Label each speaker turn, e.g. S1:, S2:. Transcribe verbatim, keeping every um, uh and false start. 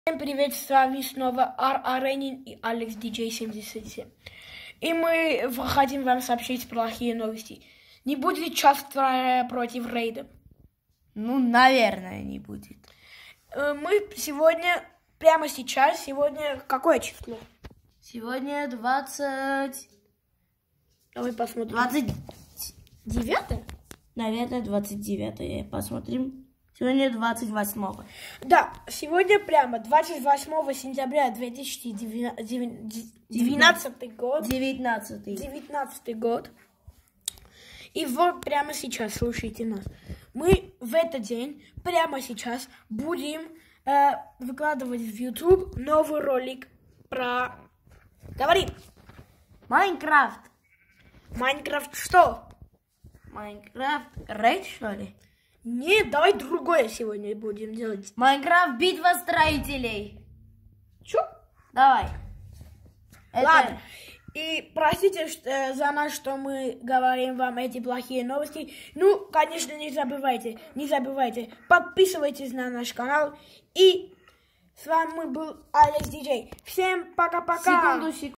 S1: Всем привет, с вами снова Ар Аренин и Алекс Ди Джей семьдесят семь. И мы хотим вам сообщить плохие новости. Не будет часто против рейда.
S2: Ну, наверное, не будет.
S1: Мы сегодня, прямо сейчас, сегодня какое число?
S2: Сегодня двадцать...
S1: Давай посмотрим.
S2: двадцать
S1: девятое?
S2: Наверное, двадцать девятое. Посмотрим. Сегодня двадцать восьмое.
S1: Да, сегодня прямо двадцать восьмого сентября две тысячи двенадцатый год.
S2: девятнадцатый.
S1: девятнадцатый год. И вот прямо сейчас, слушайте нас. Мы в этот день, прямо сейчас, будем э, выкладывать в YouTube новый ролик про... Говори!
S2: Майнкрафт.
S1: Майнкрафт что?
S2: Майнкрафт рейд, что ли?
S1: Нет, давай другое сегодня будем делать.
S2: Майнкрафт битва строителей.
S1: Чё?
S2: Давай.
S1: Ладно. И простите что, за нас, что мы говорим вам эти плохие новости. Ну, конечно, не забывайте, не забывайте, подписывайтесь на наш канал. И с вами был Алекс Ди Джей. Всем пока-пока.
S2: Секунду, секунду.